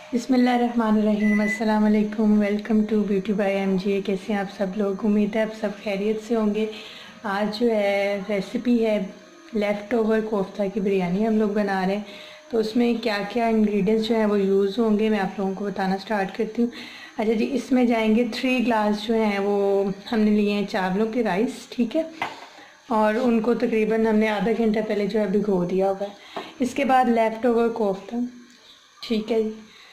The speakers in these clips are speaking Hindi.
बिस्मिल्लाहिर्रहमानिर्रहीम। अस्सलाम वालेकुम। Welcome to beauty by MJ. कैसे हैं आप सब लोग? उम्मीद है आप सब खैरियत से होंगे। आज जो है रेसिपी है लेफ़्ट ओवर कोफ्ता की बिरयानी हम लोग बना रहे हैं। तो उसमें क्या क्या इंग्रेडिएंट्स जो हैं वो यूज़ होंगे मैं आप लोगों को बताना स्टार्ट करती हूँ। अच्छा जी, इसमें जाएंगे 3 ग्लास जो हैं वो हमने लिए हैं चावलों के राइस, ठीक है। और उनको तकरीबन हमने आधा घंटा पहले जो है भिगो दिया हुआ है। इसके बाद लेफ़्ट ओवर कोफ्ता, ठीक है जी।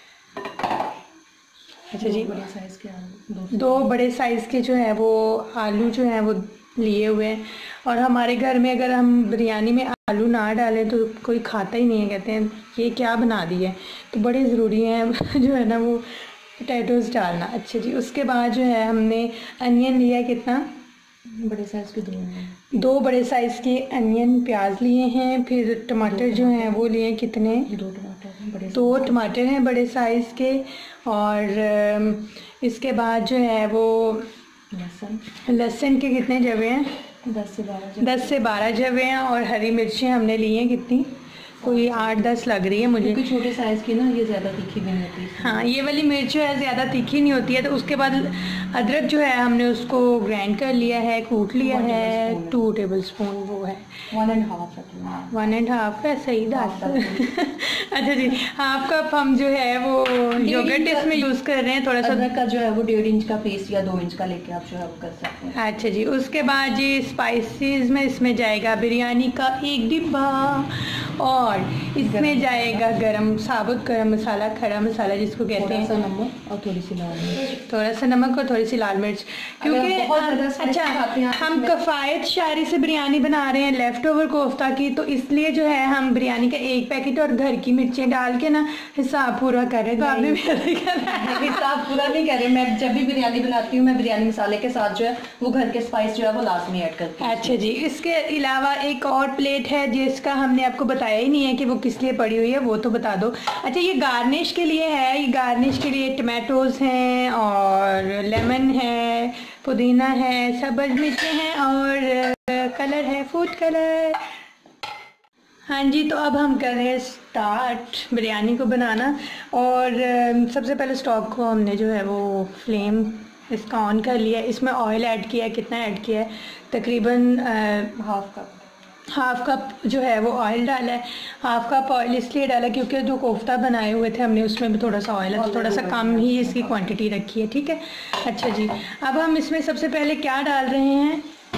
अच्छा जी, बड़े साइज़ के आलू, दो बड़े साइज़ के जो है वो आलू जो हैं वो लिए हुए हैं। और हमारे घर में अगर हम बिरयानी में आलू ना डालें तो कोई खाता ही नहीं है, कहते हैं ये क्या बना दी है। तो बड़े ज़रूरी हैं जो है ना वो पोटैटोज़ डालना। अच्छा जी, उसके बाद जो है हमने अनियन लिया, कितना, बड़े साइज़ के दो बड़े साइज़ के अनियन प्याज लिए हैं। फिर टमाटर जो हैं वो लिए कितने, 2 टमाटर हैं बड़े साइज़ के। और इसके बाद जो है वो लहसुन के कितने जवे हैं, 10 से 12 जवे हैं। और हरी मिर्चें हमने ली हैं कितनी, कोई 8-10 लग रही है मुझे, क्योंकि छोटे साइज़ की ना ये ज़्यादा तीखी नहीं होती। हाँ, ये वाली मिर्च जो है ज़्यादा तीखी नहीं होती है। तो उसके बाद अदरक जो है हमने उसको ग्राइंड कर लिया है, कूट लिया है, 2 टेबलस्पून वो है, 1.5 है, सही दाल अच्छा जी, हाफ कप हम जो है वो योगर्ट इसमें यूज़ कर रहे हैं। थोड़ा सा अदरक का जो है वो 1.5 इंच का पीस या 2 इंच का लेके आप जो है वो कर सकते हैं। अच्छा जी, उसके बाद जी स्पाइसेस में इसमें जाएगा बिरयानी का 1 डिब्बा, और इसमें जाएगा साबुत गरम मसाला, खड़ा मसाला जिसको कहते हैं, थोड़ा सा नमक और थोड़ी सी लाल मिर्च, थोड़ा सा नमक और थोड़ी सी लाल मिर्च। क्योंकि अच्छा, हम कफ़ायत शायरी से बिरयानी बना रहे हैं लेफ़्ट ओवर कोफ्ता की, तो इसलिए जो है हम बिरयानी का 1 पैकेट और घर की मिर्चें डाल के ना हिसाब पूरा कर रहे। तो आपने हिसाब पूरा नहीं कर रहे। मैं जब भी बिरयानी बनाती हूँ मैं बिरयानी मसाले के साथ जो है वो घर के स्पाइस जो है वो लास्ट में ऐड करती हूँ। अच्छा जी, इसके अलावा एक और प्लेट है जिसका हमने आपको बताया ही नहीं है कि वो किस लिए पड़ी हुई है, वो तो बता दो। अच्छा, ये गार्निश के लिए है। ये गार्निश के लिए टमाटोज़ हैं और लेमन है, पुदीना है, सब्ज़ मिर्चें हैं और कलर है फूड कलर। हाँ जी, तो अब हम कर रहे हैं स्टार्ट बिरयानी को बनाना। और सबसे पहले स्टोव को हमने जो है वो फ्लेम इसका ऑन कर लिया है। इसमें ऑयल ऐड किया है, कितना ऐड किया है, तकरीबन हाफ कप जो है वो ऑयल डाला है। हाफ कप ऑयल इसलिए डाला क्योंकि जो कोफ्ता बनाए हुए थे हमने उसमें भी थोड़ा सा ऑयल है, तो थोड़ा सा कम ही इसकी क्वांटिटी रखी है, ठीक है। अच्छा जी, अब हम इसमें सबसे पहले क्या डाल रहे हैं,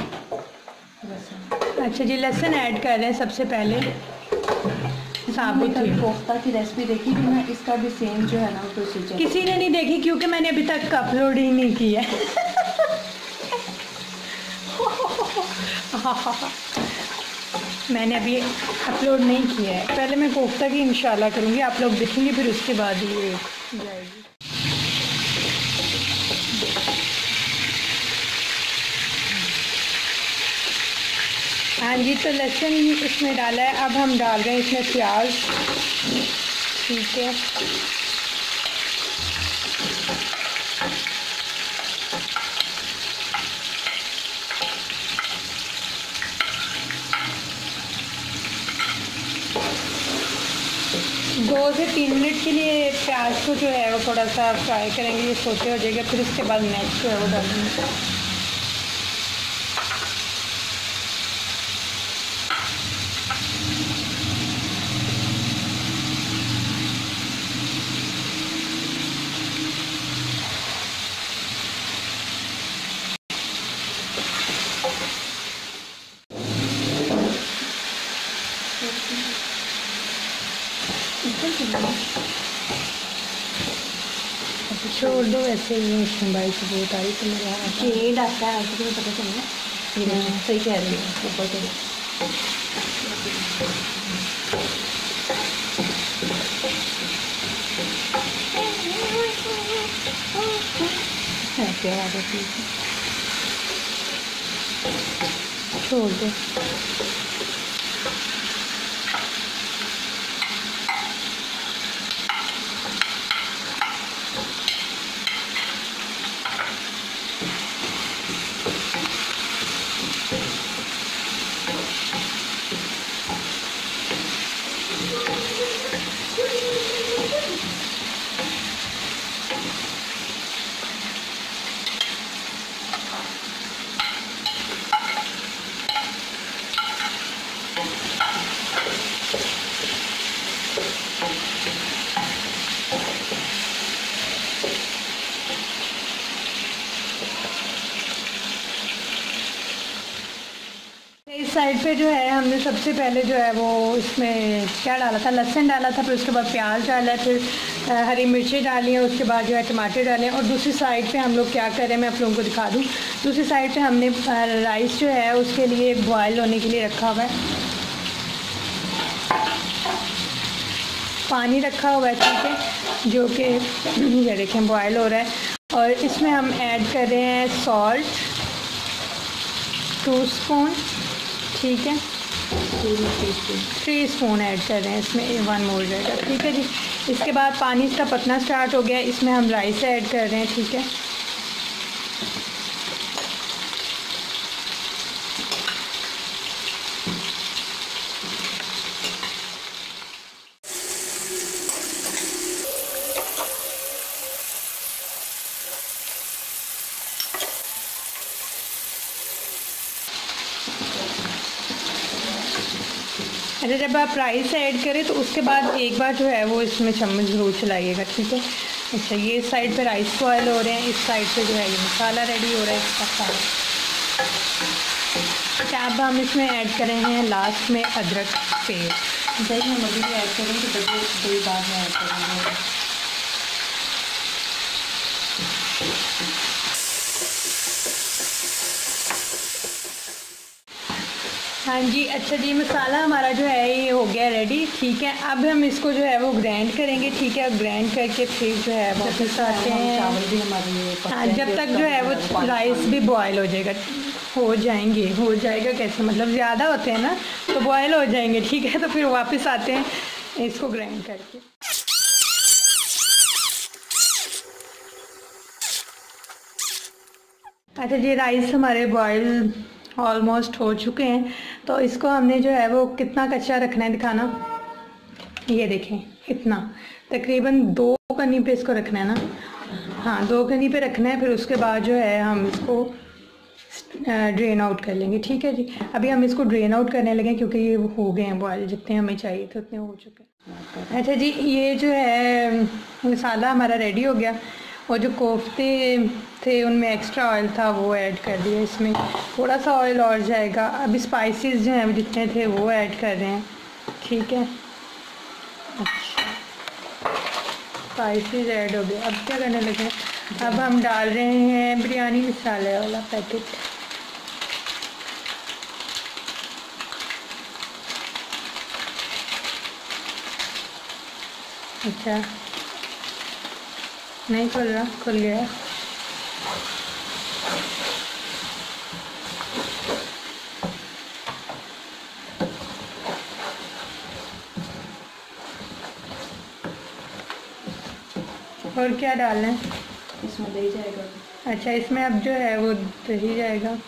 अच्छा जी, लहसुन ऐड कर रहे हैं सबसे पहले, साबुत ही। कोफ्ता की रेसिपी देखी थी ना, इसका भी सेम जो है ना प्रोसीजर। किसी ने नहीं देखी क्योंकि मैंने अभी तक अपलोड ही नहीं किया मैंने अभी अपलोड नहीं किया है। पहले मैं कोफ्ता की इंशाल्लाह करूँगी, आप लोग देखेंगे, फिर उसके बाद ये जाएगी। हाँ जी, तो लहसुन इसमें डाला है। अब हम डाल रहे हैं इसमें प्याज, ठीक है। दो से 3 मिनट के लिए प्याज को जो है वो थोड़ा सा फ्राई करेंगे, ये सोते हो जाएगा। फिर उसके बाद नेक्स्ट जो है वो डालेंगे। छोड़ दो, ऐसे ही भाई से बहुत आई तो मेरे यहाँ शेड आता है, आपको पता चला। ये सही कह रही है, ऊपर से क्या आदत है, छोड़ दो। साइड पे जो है हमने सबसे पहले जो है वो इसमें क्या डाला था, लहसुन डाला था, फिर उसके बाद प्याज डाला है, फिर हरी मिर्ची डाली है, उसके बाद जो है टमाटर डाले। और दूसरी साइड पे हम लोग क्या कर रहे हैं मैं आप लोगों को दिखा दूँ। दूसरी साइड पे हमने राइस जो है उसके लिए बॉयल होने के लिए रखा हुआ है, पानी रखा हुआ है, ठीक है, जो कि ये देखें बॉयल हो रहा है। और इसमें हम ऐड कर रहे हैं सॉल्ट 2 स्पून, ठीक है, 3 स्पून ऐड कर रहे हैं इसमें, 1 मोर जाएगा, ठीक है जी। इसके बाद पानी इसका पकना स्टार्ट हो गया, इसमें हम राइस ऐड कर रहे हैं, ठीक है। अच्छा, जब आप राइस ऐड करें तो उसके बाद एक बार जो है वो इसमें चम्मच ज़रूर चलाइएगा, ठीक है। अच्छा, ये साइड पे राइस बॉयल हो रहे हैं, इस साइड पे जो है ये मसाला रेडी हो रहा है इसका सारा। अच्छा, अब हम इसमें ऐड कर रहे हैं लास्ट में अदरक पेस्ट। दही हम अभी भी ऐड करेंगे, तो दही बाद में ऐड करेंगे। हाँ जी, अच्छा जी, मसाला हमारा जो है ये हो गया रेडी, ठीक है। अब हम इसको जो है वो ग्राइंड करेंगे, ठीक है। ग्राइंड करके फिर जो है वापस आते हैं, चावल भी हमारे, हाँ, जब तक जो है वो राइस भी बॉयल हो जाएगा, हो जाएगा कैसे, मतलब ज़्यादा होते हैं ना तो बॉयल हो जाएंगे, ठीक है। तो फिर वापस आते हैं इसको ग्राइंड करके। अच्छा जी, राइस हमारे बॉयल ऑलमोस्ट हो चुके हैं, तो इसको हमने जो है वो कितना कच्चा रखना है दिखाना, ये देखें इतना, तकरीबन 2 कनी पे इसको रखना है ना, हाँ 2 कनी पे रखना है। फिर उसके बाद जो है हम इसको ड्रेन आउट कर लेंगे, ठीक है जी। अभी हम इसको ड्रेन आउट करने लगे क्योंकि ये हो गए हैं बॉयल, जितने हमें चाहिए थे उतने हो चुके हैं। अच्छा जी, ये जो है मसाला हमारा रेडी हो गया, और जो कोफ्ते थे उनमें एक्स्ट्रा ऑयल था वो ऐड कर दिया, इसमें थोड़ा सा ऑयल और जाएगा। अभी स्पाइसेस जो हैं जितने थे वो ऐड कर रहे हैं, ठीक है। अच्छा, स्पाइसेस ऐड हो गए। अब क्या करने लगे, अब हम डाल रहे हैं बिरयानी मसाले वाला पैकेट। अच्छा, नहीं खुल रहा, खुल गया। और क्या डालना है इसमें, दही जाएगा। अच्छा, इसमें अब जो है वो दही जाएगा,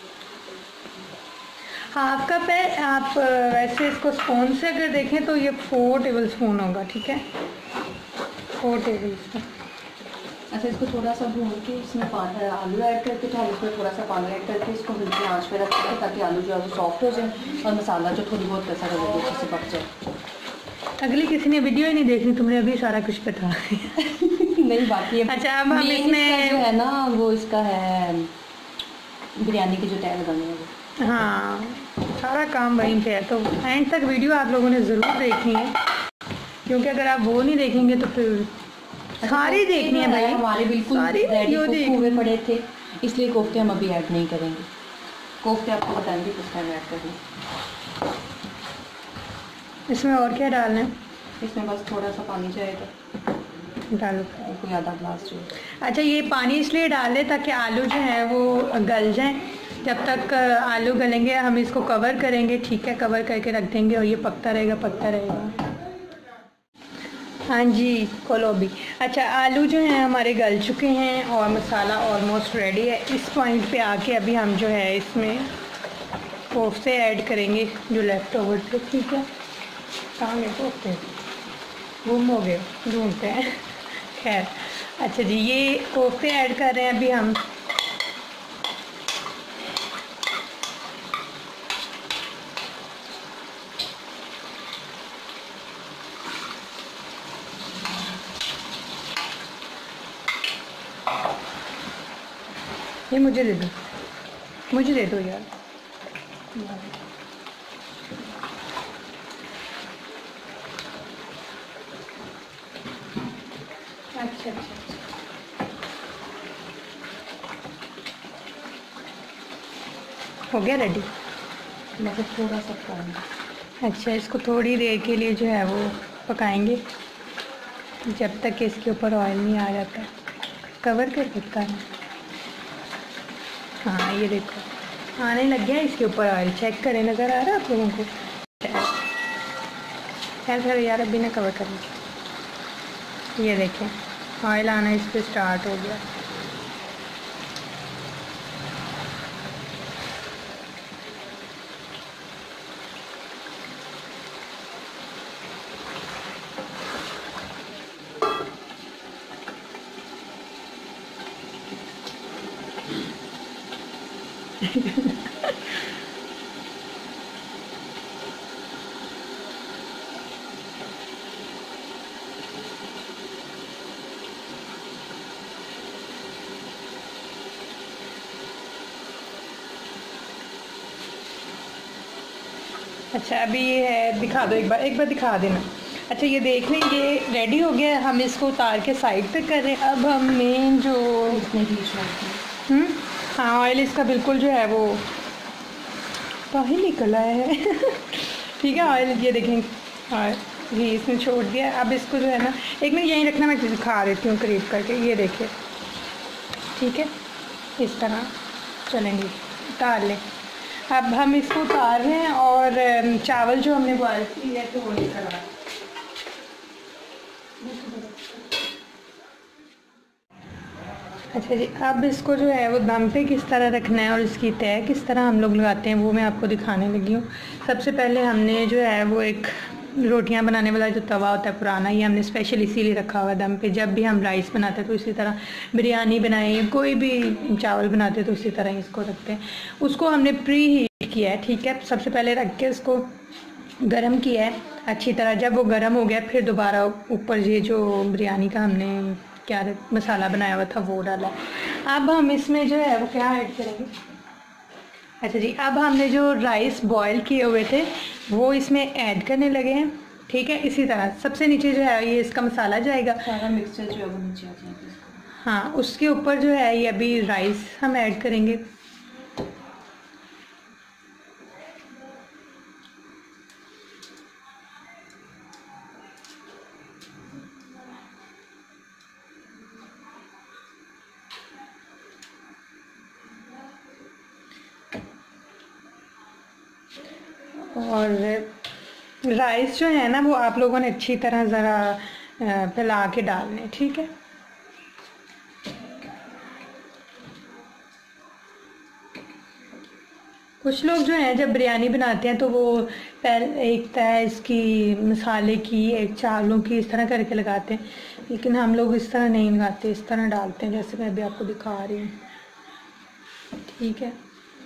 हाफ कप है। आप वैसे इसको स्पून से अगर देखें तो ये 4 टेबल स्पून होगा, ठीक है, 4 टेबल स्पून। अच्छा, इसको थोड़ा सा भून के इसमें आलू ऐड करके, तो हम इसमें थोड़ा सा पानी ऐड करके इसको हल्की आंच पे रखते हैं ताकि आलू जो है वो सॉफ्ट हो जाए और मसाला जो थोड़ी बहुत कैसा लगे अच्छे से पक जाए। अगली किसी ने वीडियो ही नहीं देखनी, तुमने अभी सारा कुछ बता नहीं, बाकी अच्छा, अब हम इसमें जो है ना वो इसका है बिरयानी की जो तय लगानी है वो, हाँ, सारा काम वहीं पे है। तो एंड तक वीडियो आप लोगों ने ज़रूर देखनी है, क्योंकि अगर आप वो नहीं देखेंगे तो फिर सारी देखनी है भाई। हमारे बिल्कुल रेडी हुए पड़े थे, इसलिए कोफ्ते हम अभी ऐड नहीं करेंगे। कोफ्ते आपको बताएंगे किस टाइम ऐड करेंगे। इसमें और क्या डालना है, इसमें बस थोड़ा सा पानी जाएगा, डालो कोई आधा ग्लास जो। अच्छा, ये पानी इसलिए डाले ताकि आलू जो है वो गल जाएं। जब तक आलू गलेंगे हम इसको कवर करेंगे, ठीक है, कवर करके रख देंगे और ये पकता रहेगा। हाँ जी, खोलो भी। अच्छा, आलू जो हैं हमारे गल चुके हैं और मसाला ऑलमोस्ट रेडी है। इस पॉइंट पे आके अभी हम जो है इसमें कोफ्ते ऐड करेंगे जो लेफ़्ट ओवर थे, ठीक है। कहाँ गए कोफ्ते, गुम हो गए, ढूंढते हैं, खैर। अच्छा जी, ये कोफ्ते ऐड कर रहे हैं अभी हम। ये मुझे दे दो यार। अच्छा अच्छा, हो गया रेडी। मतलब थोड़ा सा पकाएंगे। अच्छा, इसको थोड़ी देर के लिए जो है वो पकाएंगे जब तक कि इसके ऊपर ऑयल नहीं आ जाता। कवर कर सकता है। हाँ ये देखो आने लग गया इसके ऊपर ऑयल, चेक करें, नज़र आ रहा है आप लोगों को? खैर यार अभी ना कवर करें। ये देखें ऑयल आना इस पर स्टार्ट हो गया। अच्छा अभी ये है, दिखा दो एक बार दिखा देना। अच्छा ये देख लें ये रेडी हो गया, हम इसको उतार के साइड पे कर रहे हैं। अब हमने जो हाँ ऑयल इसका बिल्कुल जो है वो बाहर निकल आया है ठीक है ऑयल ये देखें हाँ ये इसने छोड़ दिया। अब इसको जो है ना एक मिनट यहीं रखना, मैं दिखा देती हूँ करीब करके। ये देखिए ठीक है इस तरह चलेंगे, उतार लें। अब हम इसको उतार रहे हैं और चावल जो हमने बॉयल किए तो वो निकल रहा है। अच्छा जी, अब इसको जो है वो दम पे किस तरह रखना है और इसकी तय किस तरह हम लोग लगाते हैं वो मैं आपको दिखाने लगी हूँ। सबसे पहले हमने जो है वो एक रोटियां बनाने वाला जो तवा होता है पुराना, ये हमने स्पेशल इसीलिए रखा हुआ है दम पे। जब भी हम राइस बनाते हैं तो इसी तरह, बिरयानी बनाए या कोई भी चावल बनाते तो इसी तरह इसको रखते हैं। उसको हमने प्री हीट किया है, ठीक है। सबसे पहले रख के उसको गरम किया है अच्छी तरह। जब वो गरम हो गया फिर दोबारा ऊपर ये जो बिरयानी का हमने क्या मसाला बनाया हुआ था वो डाला। अब हम इसमें जो है वो क्या ऐड करेंगे। अच्छा जी, अब हमने जो राइस बॉयल किए हुए थे वो इसमें ऐड करने लगे हैं, ठीक है। इसी तरह सबसे नीचे जो है ये इसका मसाला जाएगा, सारा मिक्सचर जो है वो नीचे आ जाएगा। हाँ उसके ऊपर जो है ये अभी राइस हम ऐड करेंगे। और राइस जो है ना वो आप लोगों ने अच्छी तरह ज़रा फैला के डालने, ठीक है। कुछ लोग जो हैं जब बिरयानी बनाते हैं तो वो पहले एक तय इसकी मसाले की एक चावलों की इस तरह करके लगाते हैं, लेकिन हम लोग इस तरह नहीं लगाते, इस तरह डालते हैं जैसे मैं अभी आपको दिखा रही हूँ, ठीक है।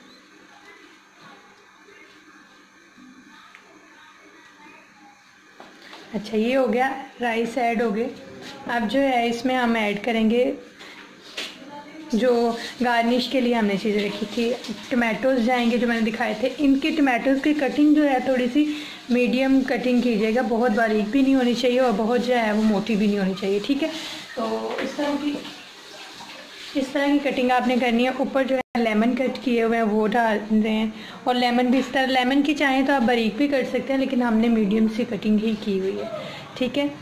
अच्छा ये हो गया, राइस ऐड हो गए। अब जो है इसमें हम ऐड करेंगे जो गार्निश के लिए हमने चीज़ें रखी थी। टमाटोज़ जाएंगे जो मैंने दिखाए थे। इनकी टमाटोज़ की कटिंग जो है थोड़ी सी मीडियम कटिंग कीजिएगा, बहुत बारीक भी नहीं होनी चाहिए और बहुत जो है वो मोटी भी नहीं होनी चाहिए, ठीक है। तो इस तरह की कटिंग आपने करनी है। ऊपर जो है लेमन कट किए हुए हैं वो डाल रहे हैं, और लेमन भी इस तरह, लेमन की चाहें तो आप बारीक भी कर सकते हैं लेकिन हमने मीडियम सी कटिंग ही की हुई है, ठीक है।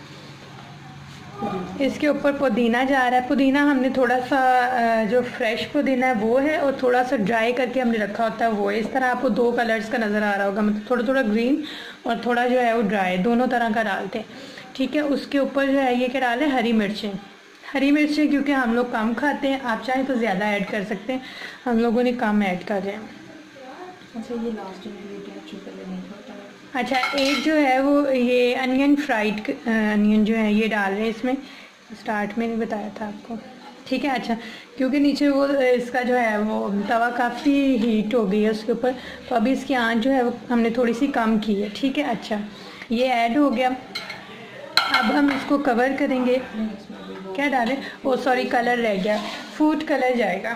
इसके ऊपर पुदीना जा रहा है। पुदीना हमने थोड़ा सा जो फ्रेश पुदीना है वो है, और थोड़ा सा ड्राई करके हमने रखा होता है वो है। इस तरह आपको दो कलर्स का नज़र आ रहा होगा, मतलब थोड़ा थोड़ा ग्रीन और थोड़ा जो है वो ड्राई, दोनों तरह का डालते हैं, ठीक है। उसके ऊपर जो है ये क्या डालें, हरी मिर्चें। हरी मिर्चें क्योंकि हम लोग कम खाते हैं, आप चाहें तो ज़्यादा ऐड कर सकते हैं, हम लोगों ने कम ऐड कर रहे हैं। अच्छा ये लास्ट इंग्रेडिएंट जो पहले नहीं होता है। अच्छा एक जो है वो ये अनियन, फ्राइड अनियन जो है ये डाल रहे हैं इसमें, स्टार्ट में नहीं बताया था आपको, ठीक है। अच्छा क्योंकि नीचे वो इसका जो है वो तवा काफ़ी हीट हो गई है उसके ऊपर, तो अभी इसकी आंच जो है वो हमने थोड़ी सी कम की है, ठीक है। अच्छा ये ऐड हो गया। अब हम इसको कवर करेंगे। क्या डालें, ओ सॉरी कलर रह गया, फूड कलर जाएगा।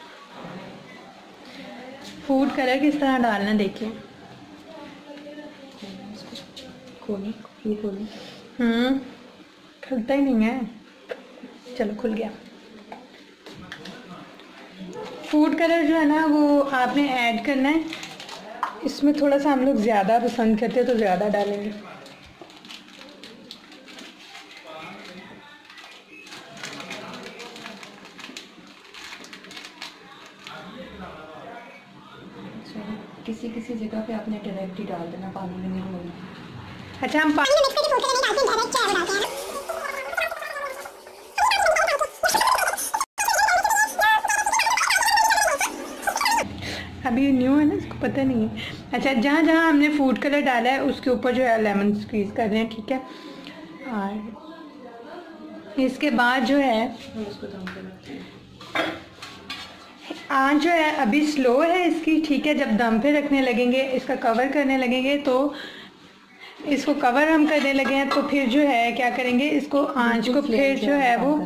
फूड कलर किस तरह डालना देखिए, खोली खोली खुलता ही नहीं है। चलो खुल गया। फूड कलर जो है ना वो आपने ऐड करना है, इसमें थोड़ा सा हम लोग ज़्यादा पसंद करते हैं तो ज़्यादा डालेंगे। किसी किसी जगह पे आपने डायरेक्ट ही डाल देना, पानी में नहीं घोलना। अच्छा, हम पानी में मिक्स करके नहीं डालते, डायरेक्ट चाय डालते हैं। अभी न्यू है ना, इसको पता नहीं है। अच्छा, जहाँ जहाँ हमने फूड कलर डाला है उसके ऊपर जो है लेमन स्क्वीज कर रहे हैं, ठीक है। और इसके बाद जो है उसको दम पे रखते हैं। आँच जो है अभी स्लो है इसकी, ठीक है। जब दम पे रखने लगेंगे, इसका कवर करने लगेंगे, तो इसको कवर हम करने लगे हैं तो फिर जो है क्या करेंगे, इसको आँच को फिर जो है वो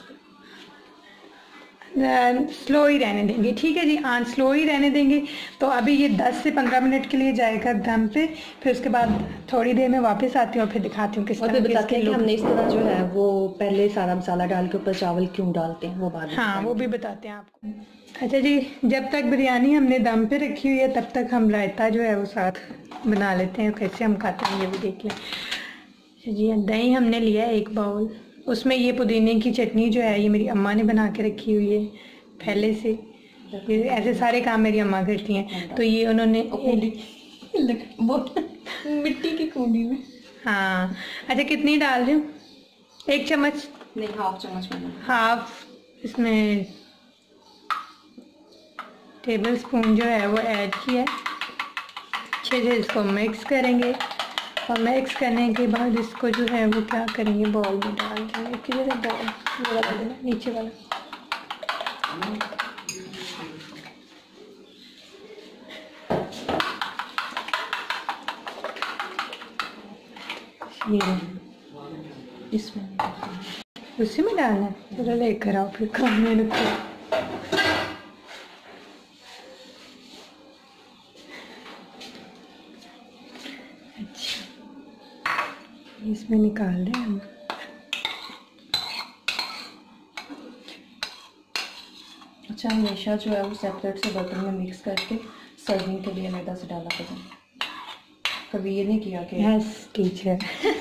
स्लो ही रहने देंगे, ठीक है जी। आँच स्लो ही रहने देंगे। तो अभी ये 10 से 15 मिनट के लिए जाएगा दम पे, फिर उसके बाद थोड़ी देर में वापस आती हूँ और फिर दिखाती हूँ किस तरह बताते हैं कि हमने इस तरह जो है वो पहले सारा मसाला डाल के ऊपर चावल क्यों डालते हैं, वो बाद में। हाँ, वो भी बताते हैं आपको। अच्छा जी, जब तक बिरयानी हमने दम पे रखी हुई है तब तक हम रायता जो है वो साथ बना लेते हैं। कैसे हम खाते हैं ये भी देख लें। अच्छा जी, दही हमने लिया है 1 बाउल, उसमें ये पुदीने की चटनी जो है ये मेरी अम्मा ने बना के रखी हुई है पहले से। ये ऐसे सारे काम मेरी अम्मा करती हैं, तो ये उन्होंने मिट्टी की कूंडी में। हाँ। अच्छा, कितनी डाल रही हूँ? 1 चम्मच नहीं, हाफ चम्मच मैंने। हाफ इसमें टेबल स्पून जो है वो ऐड किया। अच्छे से इसको मिक्स करेंगे और मिक्स करने के बाद इसको जो है वो क्या करेंगे, बॉल में डाल देंगे। किधर है बॉल? ये वाला देना, नीचे वाला। ये इसमें उसी में डालना है। चलो लेकर आओ फिर काम में रखो। इसमें निकाल दें हम। अच्छा, हमेशा जो है वो सेपरेट से बर्तन में मिक्स करके सर्विंग के लिए अलग से डाला करें। कभी ये नहीं किया कि यस टीचर।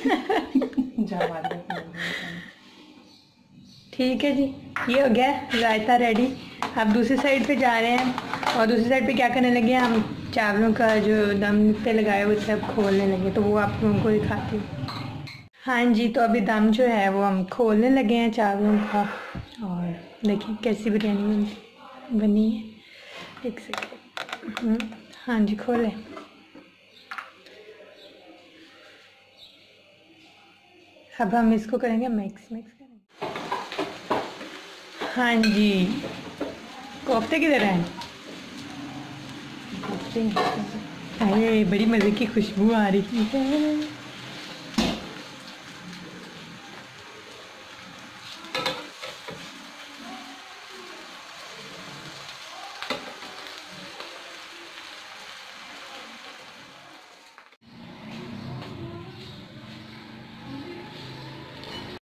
ठीक है जी, ये हो गया रायता रेडी। अब दूसरी साइड पे जा रहे हैं और दूसरी साइड पे क्या करने लगे हैं, हम चावलों का जो दम पे लगाए वो सब खोलने लगे, तो वो आप लोगों को दिखाती हूँ। हाँ जी, तो अभी दम जो है वो हम खोलने लगे हैं चावलों का, और देखिए कैसी बिरयानी बनी है। 1 सेकेंड। हाँ जी, खोलें। अब हम इसको करेंगे मिक्स करेंगे। हाँ जी, कोफ्ते किधर हैं? अरे बड़ी मज़े की खुशबू आ रही है।